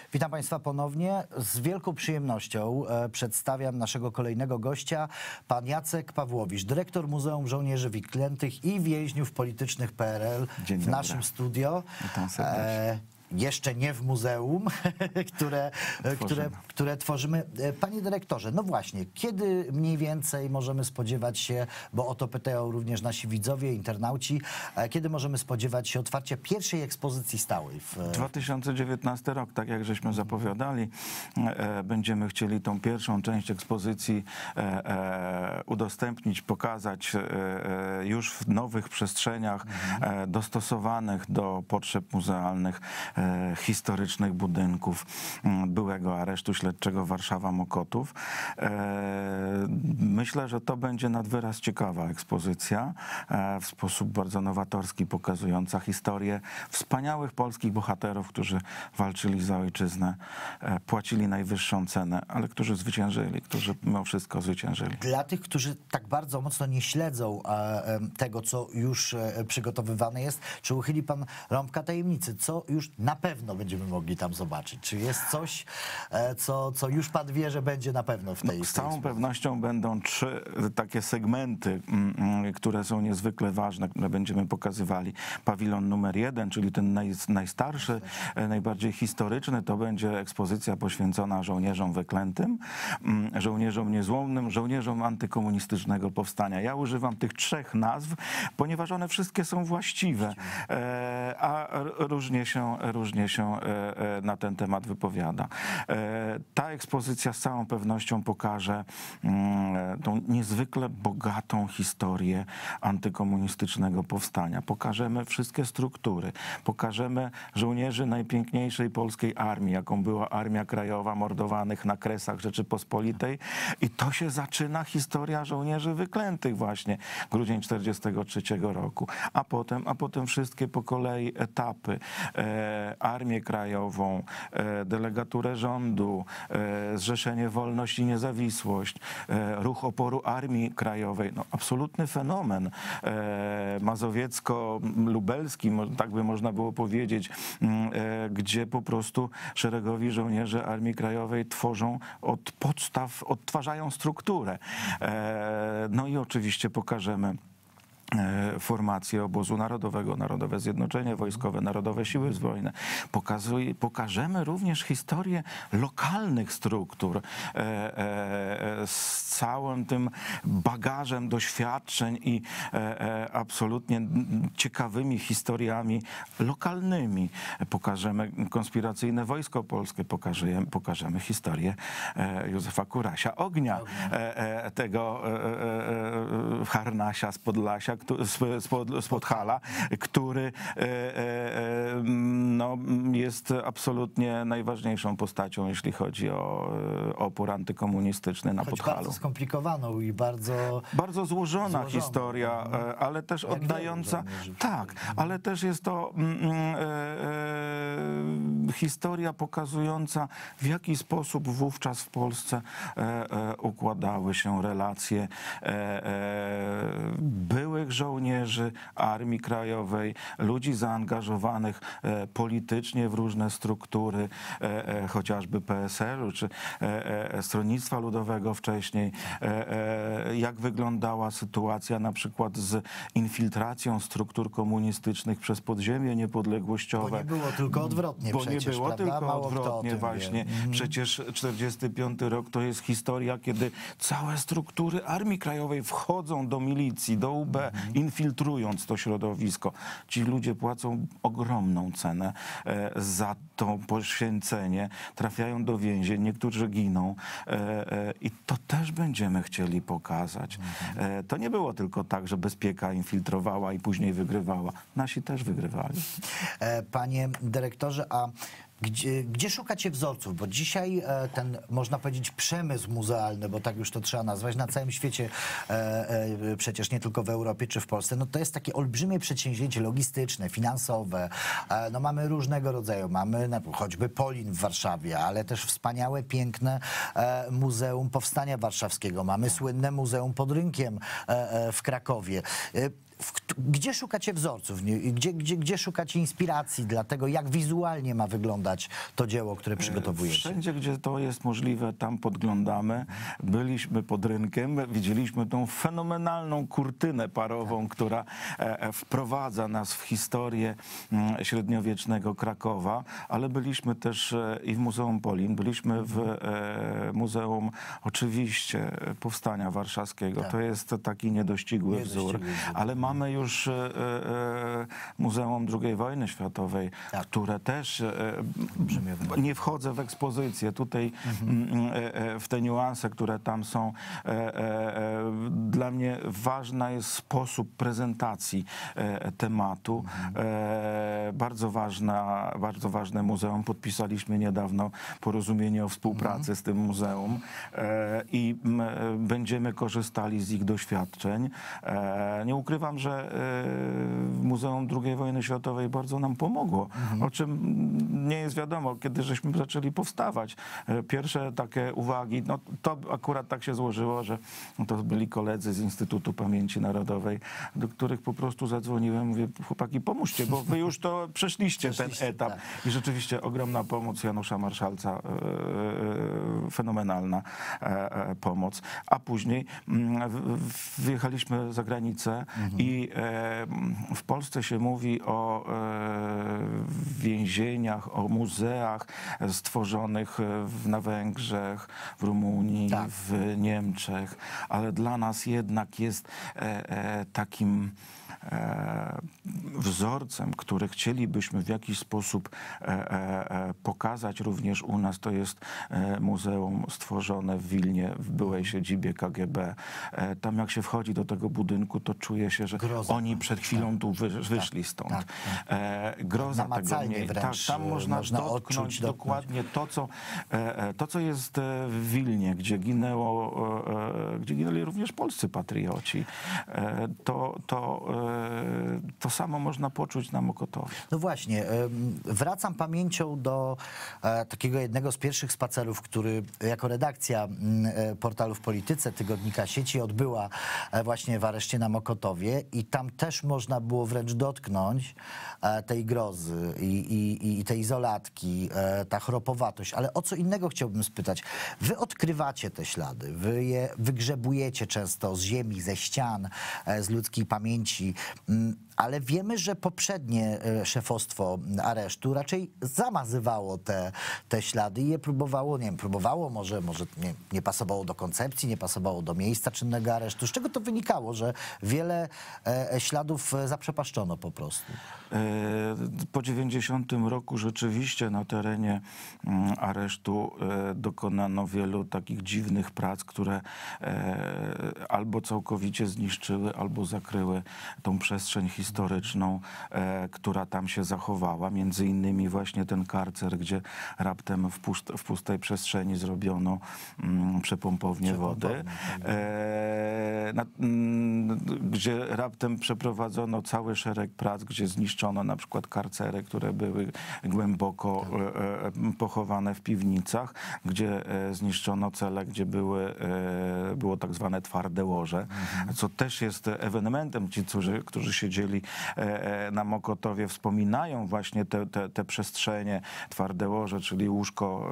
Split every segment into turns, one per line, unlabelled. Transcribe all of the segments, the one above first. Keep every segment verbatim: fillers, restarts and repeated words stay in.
Witam Państwa ponownie. Z wielką przyjemnością e, przedstawiam naszego kolejnego gościa, pan Jacek Pawłowicz, dyrektor Muzeum Żołnierzy Wyklętych i Więźniów Politycznych P R L
Dzień
w
dobry.
naszym studio.
Witam serdecznie.
E, jeszcze nie w muzeum, które, które, które tworzymy. Panie dyrektorze, no właśnie, kiedy mniej więcej możemy spodziewać się, bo o to pytają również nasi widzowie, internauci, kiedy możemy spodziewać się otwarcia pierwszej ekspozycji stałej? W...
dwa tysiące dziewiętnasty rok, tak jak żeśmy zapowiadali, e, będziemy chcieli tą pierwszą część ekspozycji e, e, udostępnić, pokazać e, już w nowych przestrzeniach e, dostosowanych do potrzeb muzealnych e, historycznych budynków m, byłego aresztu śledczego Warszawa-Mokotów. E, myślę, że to będzie nad wyraz ciekawa ekspozycja, e, w sposób bardzo nowatorski pokazująca historię wspaniałych polskich bohaterów, którzy walczyli za ojczyznę, e, płacili najwyższą cenę, ale którzy zwyciężyli, którzy mimo wszystko zwyciężyli.
Dla tych, którzy tak bardzo mocno nie śledzą e, tego, co już e, przygotowywane jest, czy uchyli pan rąbka tajemnicy, co już na pewno będziemy mogli tam zobaczyć? Czy jest coś, e, co, co już pan wie, że będzie na pewno w tej
No, z całą
tej
pewnością będą trzy takie segmenty, mm, mm, które są niezwykle ważne, które będziemy pokazywali. Pawilon numer jeden, czyli ten naj, najstarszy, e, najbardziej historyczny, to będzie ekspozycja poświęcona żołnierzom wyklętym, mm, żołnierzom niezłomnym, żołnierzom antykomunistycznego powstania. Ja używam tych trzech nazw, ponieważ one wszystkie są właściwe, e, a r- różnie się, różnie się e, e, na ten temat wypowiada. E, ta ekspozycja z całą pewnością pokaże mm, tą niezwykle bogatą historię antykomunistycznego powstania. Pokażemy wszystkie struktury, pokażemy żołnierzy najpiękniejszej polskiej armii, jaką była Armia Krajowa, mordowanych na Kresach Rzeczypospolitej, i to się zaczyna historia żołnierzy wyklętych właśnie, grudzień czterdziestego trzeciego roku, a potem, a potem wszystkie po kolei etapy, e, Armię Krajową, e, delegaturę rządu, e, Zrzeszenie Wolność i Niezawisłość, e, ruch oporu Armii Krajowej, no absolutny fenomen e, mazowiecko-lubelski, mo- tak by można było powiedzieć, m, e, gdzie po prostu szeregowi żołnierze Armii Krajowej tworzą od podstaw, odtwarzają strukturę. E, no i oczywiście pokażemy e, formacje Obozu Narodowego, Narodowe Zjednoczenie Wojskowe, Narodowe Siły Zbrojne. Pokazuj, pokażemy również historię lokalnych struktur e, e, z całym tym bagażem doświadczeń i e, e, absolutnie ciekawymi historiami lokalnymi. Pokażemy konspiracyjne Wojsko Polskie, pokażemy, pokażemy historię e, Józefa Kurasia Ognia, e, e, tego e, e, harnasia z Podlasia, któ- z, z, pod, z Podhala, który e, e, no, jest absolutnie najważniejszą postacią, jeśli chodzi o e, opór antykomunistyczny na
Choć
Podhalu.
bardzo skomplikowaną i bardzo...
Bardzo złożona,
Złożona,
historia,
mhm.
e, ale też
Jak
oddająca...
wielu żołnierzy.
Tak, ale też jest to mm, mm, e, e, historia pokazująca, w jaki sposób wówczas w Polsce e, e, układały się relacje e, e, byłych żołnierzy Armii Krajowej, ludzi zaangażowanych e, politycznie w różne struktury, e, e, chociażby P S L u czy e, e, Stronnictwa Ludowego wcześniej, e, e, jak wyglądała sytuacja na przykład z infiltracją struktur komunistycznych przez podziemie niepodległościowe.
Bo nie było tylko odwrotnie
Bo
przecież,
nie było
prawda?
tylko
Mało kto o
odwrotnie
tym
właśnie.
wie. Mhm.
Przecież czterdziesty piąty rok to jest historia, kiedy całe struktury Armii Krajowej wchodzą do milicji, do U B, infiltrując to środowisko. Ci ludzie płacą ogromną cenę e, za to poświęcenie, trafiają do więzień, niektórzy giną e, e, i to też będziemy chcieli pokazać. E, to nie było tylko tak, że bezpieka infiltrowała i później wygrywała. Nasi też wygrywali.
E, Panie dyrektorze, a Gdzie, gdzie szukacie wzorców? Bo dzisiaj e, ten, można powiedzieć, przemysł muzealny, bo tak już to trzeba nazwać, na całym świecie, e, e, przecież nie tylko w Europie czy w Polsce, no to jest takie olbrzymie przedsięwzięcie logistyczne, finansowe. E, no mamy różnego rodzaju, mamy na, choćby Polin w Warszawie, ale też wspaniałe, piękne e, Muzeum Powstania Warszawskiego. Mamy słynne Muzeum pod Rynkiem e, e, w Krakowie. E, W, Gdzie szukacie wzorców? Nie? Gdzie, gdzie, gdzie szukacie inspiracji dla tego, jak wizualnie ma wyglądać to dzieło, które przygotowujecie?
Wszędzie, gdzie to jest możliwe, tam podglądamy. Byliśmy pod rynkiem, widzieliśmy tą fenomenalną kurtynę parową, tak. która e, wprowadza nas w historię m, średniowiecznego Krakowa, ale byliśmy też e, i w Muzeum Polin, byliśmy w e, Muzeum oczywiście Powstania Warszawskiego. Tak. To jest taki niedościgły, niedościgły wzór, wzór, ale mamy już e, e, Muzeum drugiej wojny światowej, tak. które też e, nie wchodzę w ekspozycję tutaj mhm. e, w te niuanse, które tam są. E, e, dla mnie ważny jest sposób prezentacji e, tematu. Mhm. E, bardzo ważna, bardzo ważne muzeum. Podpisaliśmy niedawno porozumienie o współpracy mhm. z tym muzeum e, i m, będziemy korzystali z ich doświadczeń. E, nie ukrywam, że e, Muzeum drugiej wojny światowej bardzo nam pomogło, mhm. o czym nie jest wiadomo, kiedy żeśmy zaczęli powstawać. Pierwsze takie uwagi, no to akurat tak się złożyło, że to byli koledzy z Instytutu Pamięci Narodowej, do których po prostu zadzwoniłem, mówię, chłopaki, pomóżcie, bo wy już to przeszliście, przeszliście ten etap. Tak. I rzeczywiście ogromna pomoc Janusza Marszalca, e, e, fenomenalna e, e, pomoc. A później m, w, wyjechaliśmy za granicę mhm. i e, w Polsce się mówi o e, więzieniach, o muzeach stworzonych w, na Węgrzech, w Rumunii, tak. w Niemczech, ale dla nas jednak jest e, e, takim e, wzorcem, który chcielibyśmy w jakiś sposób e, e, pokazać również u nas. To jest e, muzeum stworzone w Wilnie, w byłej siedzibie K G B. E, tam jak się wchodzi do tego budynku, to czuje się, że groza. Oni przed chwilą tak. tu wy, wyszli tak. stąd. Tak. E, groza tego nie. Tak, tam można, można dotknąć dokładnie to co, e, to, co jest w Wilnie, gdzie ginęło, e, gdzie ginęli również polscy patrioci. E, to, to, e, to samo można poczuć na Mokotowie.
No właśnie, wracam pamięcią do takiego jednego z pierwszych spacerów, który jako redakcja portalu W Polityce, tygodnika Sieci odbyła właśnie w areszcie na Mokotowie i tam też można było wręcz dotknąć tej grozy i, i, i tej izolatki, ta chropowatość. Ale o co innego chciałbym spytać. Wy odkrywacie te ślady, wy je wygrzebujecie często z ziemi, ze ścian, z ludzkiej pamięci, ale wiemy, że poprzednie szefostwo aresztu raczej zamazywało te, te ślady i je próbowało, nie wiem, próbowało, może, może nie, nie pasowało do koncepcji, nie pasowało do miejsca czynnego aresztu. Z czego to wynikało, że wiele e, śladów zaprzepaszczono po prostu?
Po dziewięćdziesiątym roku rzeczywiście na terenie aresztu dokonano wielu takich dziwnych prac, które albo całkowicie zniszczyły, albo zakryły tą przestrzeń historyczną, która tam się zachowała. Między innymi właśnie ten karcer, gdzie raptem w, pust w pustej przestrzeni zrobiono przepompownię wody, na, gdzie raptem przeprowadzono cały szereg prac, gdzie zniszczono na przykład karcery, które były głęboko tak. pochowane w piwnicach, gdzie zniszczono cele, gdzie były, było tak zwane twarde łoże, mhm. co też jest ewenementem. Ci, którzy, którzy siedzieli na Mokotowie, wspominają właśnie te, te, te przestrzenie, twarde łoże, czyli łóżko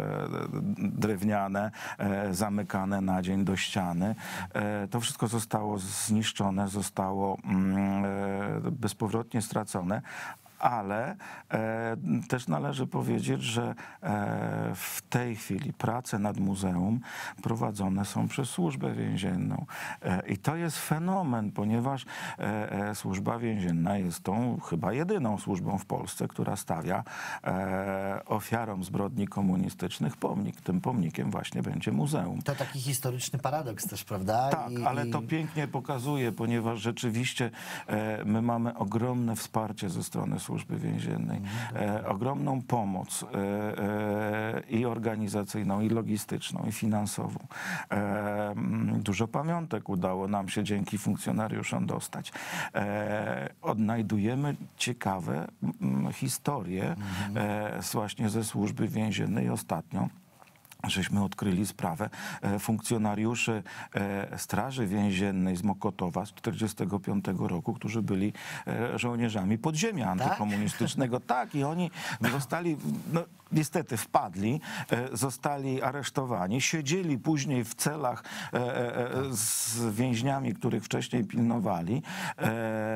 drewniane, zamykane na dzień do ściany. To wszystko zostało zniszczone, zostało bezpowrotnie stracone. Ale e, też należy powiedzieć, że e, w tej chwili prace nad muzeum prowadzone są przez Służbę Więzienną. E, I to jest fenomen, ponieważ e, e, Służba Więzienna jest tą chyba jedyną służbą w Polsce, która stawia e, ofiarom zbrodni komunistycznych pomnik. Tym pomnikiem właśnie będzie muzeum.
To taki historyczny paradoks też, prawda?
Tak, I, ale to pięknie pokazuje, ponieważ rzeczywiście e, my mamy ogromne wsparcie ze strony Służby Służby Więziennej, e, ogromną pomoc e, e, i organizacyjną, i logistyczną, i finansową. E, dużo pamiątek udało nam się dzięki funkcjonariuszom dostać. E, odnajdujemy ciekawe m, historie e, właśnie ze Służby Więziennej ostatnio. żeśmy odkryli sprawę e, funkcjonariuszy e, Straży Więziennej z Mokotowa z tysiąc dziewięćset czterdziestego piątego roku, którzy byli e, żołnierzami podziemia antykomunistycznego. Tak, i oni zostali, no, niestety wpadli, e, zostali aresztowani, siedzieli później w celach e, e, z więźniami, których wcześniej pilnowali. E,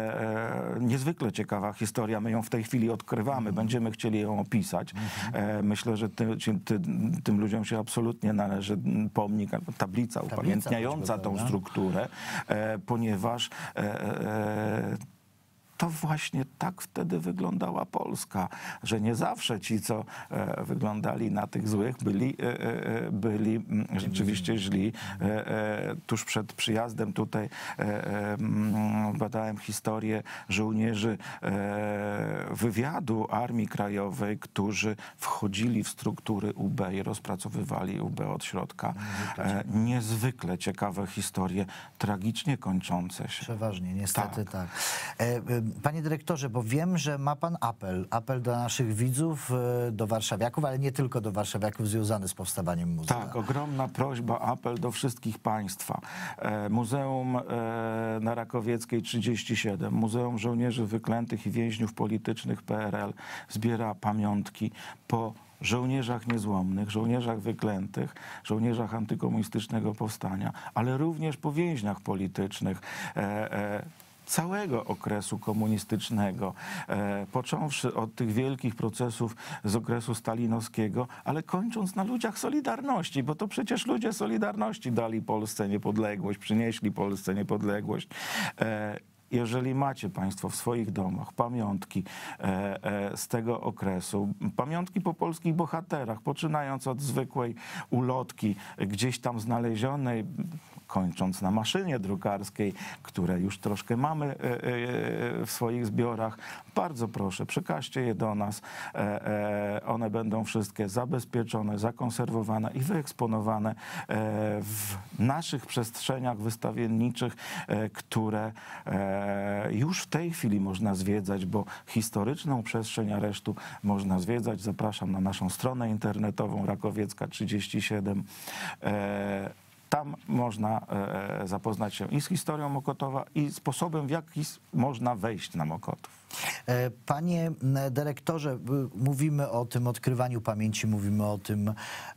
e, niezwykle ciekawa historia, my ją w tej chwili odkrywamy, będziemy chcieli ją opisać. E, myślę, że ty, ty, tym ludziom się absolutnie należy pomnik, tablica upamiętniająca tą strukturę, e, ponieważ e, e, to właśnie tak wtedy wyglądała Polska, że nie zawsze ci, co e, wyglądali na tych złych, byli, e, e, byli m, rzeczywiście źli. E, e, tuż przed przyjazdem tutaj e, e, badałem historię żołnierzy e, wywiadu Armii Krajowej, którzy wchodzili w struktury U B i rozpracowywali U B od środka. E, niezwykle ciekawe historie, tragicznie kończące się.
Przeważnie, niestety tak.
Tak.
E, Panie dyrektorze, bo wiem, że ma pan apel, apel do naszych widzów, do warszawiaków, ale nie tylko do warszawiaków, związany z powstawaniem muzeum.
Tak, ogromna prośba, apel do wszystkich państwa. E, Muzeum e, na Rakowieckiej trzydzieści siedem, Muzeum Żołnierzy Wyklętych i Więźniów Politycznych P R L zbiera pamiątki po żołnierzach niezłomnych, żołnierzach wyklętych, żołnierzach antykomunistycznego powstania, ale również po więźniach politycznych, e, e, całego okresu komunistycznego, e, począwszy od tych wielkich procesów z okresu stalinowskiego, ale kończąc na ludziach Solidarności, bo to przecież ludzie Solidarności dali Polsce niepodległość, przynieśli Polsce niepodległość. E, Jeżeli macie państwo w swoich domach pamiątki e, e, z tego okresu, pamiątki po polskich bohaterach, poczynając od zwykłej ulotki gdzieś tam znalezionej, kończąc na maszynie drukarskiej, które już troszkę mamy e, e, w swoich zbiorach, bardzo proszę, przekażcie je do nas. E, e, one będą wszystkie zabezpieczone, zakonserwowane i wyeksponowane e, w naszych przestrzeniach wystawienniczych, e, które e, już w tej chwili można zwiedzać, bo historyczną przestrzeń aresztu można zwiedzać. Zapraszam na naszą stronę internetową Rakowiecka trzydzieści siedem. E, Tam można e, zapoznać się i z historią Mokotowa, i sposobem, w jaki można wejść na Mokotów.
Panie dyrektorze, mówimy o tym odkrywaniu pamięci, mówimy o tym,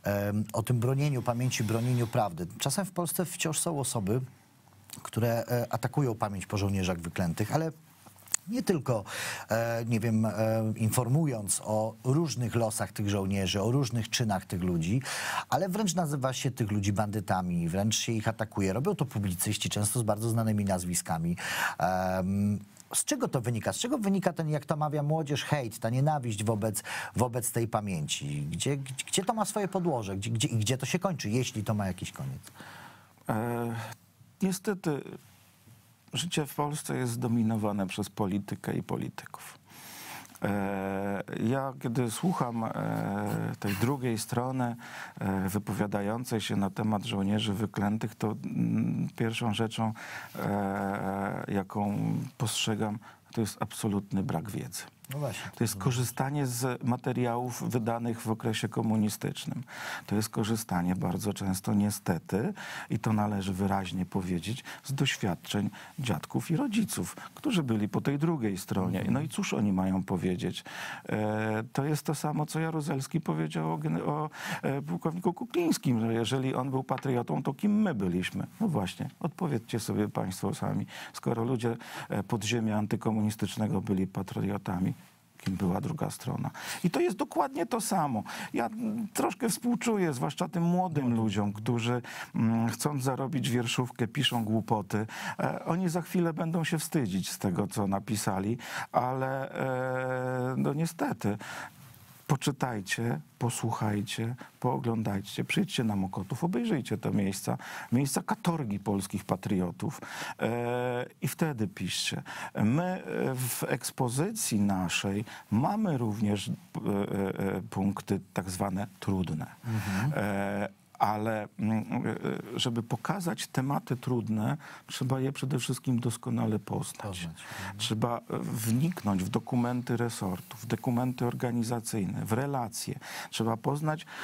o tym bronieniu pamięci, bronieniu prawdy. Czasem w Polsce wciąż są osoby, które atakują pamięć po żołnierzach wyklętych, ale nie tylko, e, nie wiem, e, informując o różnych losach tych żołnierzy, o różnych czynach tych ludzi, ale wręcz nazywa się tych ludzi bandytami, wręcz się ich atakuje. Robią to publicyści, często z bardzo znanymi nazwiskami. E, z czego to wynika? Z czego wynika ten, jak to mawia młodzież, hejt, ta nienawiść wobec, wobec tej pamięci? Gdzie, gdzie, gdzie to ma swoje podłoże? Gdzie, gdzie, I gdzie to się kończy, jeśli to ma jakiś koniec?
E, niestety... Życie w Polsce jest zdominowane przez politykę i polityków. Ja, kiedy słucham tej drugiej strony wypowiadającej się na temat żołnierzy wyklętych, to pierwszą rzeczą, jaką postrzegam, to jest absolutny brak wiedzy.
No właśnie.
To jest korzystanie z materiałów wydanych w okresie komunistycznym. To jest korzystanie bardzo często, niestety, i to należy wyraźnie powiedzieć, z doświadczeń dziadków i rodziców, którzy byli po tej drugiej stronie. No i cóż oni mają powiedzieć? E, to jest to samo, co Jaruzelski powiedział o, o e, pułkowniku Kuklińskim, że jeżeli on był patriotą, to kim my byliśmy? No właśnie, odpowiedzcie sobie państwo sami. Skoro ludzie podziemia antykomunistycznego byli patriotami, kim była druga strona. I to jest dokładnie to samo. Ja troszkę współczuję, zwłaszcza tym młodym ludziom, którzy mm, chcąc zarobić wierszówkę, piszą głupoty. E, oni za chwilę będą się wstydzić z tego, co napisali, ale e, no niestety poczytajcie, posłuchajcie, pooglądajcie, przyjdźcie na Mokotów, obejrzyjcie te miejsca, miejsca katorgi polskich patriotów e, i wtedy piszcie. My w ekspozycji naszej mamy również e, e, punkty tak zwane trudne. Mhm. E, ale żeby pokazać tematy trudne, trzeba je przede wszystkim doskonale poznać. Poznać. Trzeba wniknąć w dokumenty resortów, w dokumenty organizacyjne, w relacje. Trzeba poznać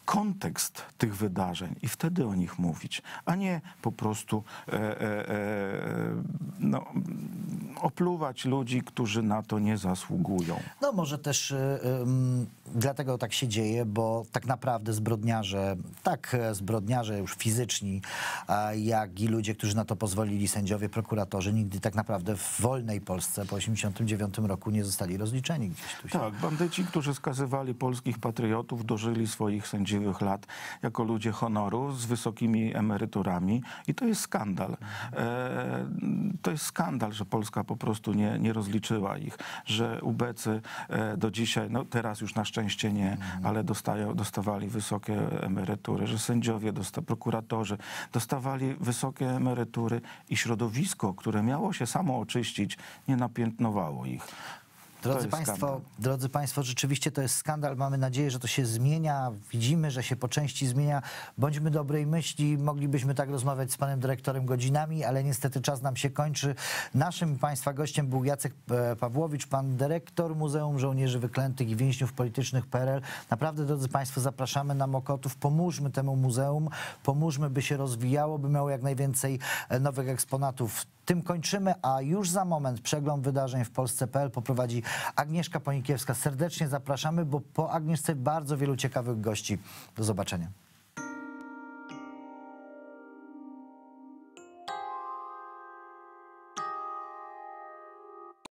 kontekst tych wydarzeń i wtedy o nich mówić, a nie po prostu e, e, e, no, opluwać ludzi, którzy na to nie zasługują.
No może też y, y, dlatego tak się dzieje, bo tak naprawdę zbrodniarze, tak zbrodniarze już fizyczni, a jak i ludzie, którzy na to pozwolili, sędziowie, prokuratorzy, nigdy tak naprawdę w wolnej Polsce po osiemdziesiątym dziewiątym roku nie zostali rozliczeni gdzieś tu się.
Tak, bandyci, którzy skazywali polskich patriotów, dożyli swoich sędziwych lat jako ludzie honoru z wysokimi emeryturami i to jest skandal. E, to jest skandal, że Polska po prostu nie, nie rozliczyła ich, że ubecy e, do dzisiaj, no teraz już na szczęście nie, ale dostają, dostawali wysokie emerytury, że sędziowie, dosta, prokuratorzy dostawali wysokie emerytury i środowisko, które miało się samo oczyścić, nie napiętnowało ich.
Drodzy Państwo, drodzy Państwo, rzeczywiście to jest skandal. Mamy nadzieję, że to się zmienia. Widzimy, że się po części zmienia. Bądźmy dobrej myśli. Moglibyśmy tak rozmawiać z panem dyrektorem godzinami, ale niestety czas nam się kończy. Naszym Państwa gościem był Jacek Pawłowicz, pan dyrektor Muzeum Żołnierzy Wyklętych i Więźniów Politycznych P R L. Naprawdę, drodzy Państwo, zapraszamy na Mokotów. Pomóżmy temu muzeum. Pomóżmy, by się rozwijało, by miało jak najwięcej nowych eksponatów. Tym kończymy, a już za moment przegląd wydarzeń w Polsce kropka p l poprowadzi Agnieszka Ponikiewska. Serdecznie zapraszamy, bo po Agnieszce bardzo wielu ciekawych gości. Do zobaczenia.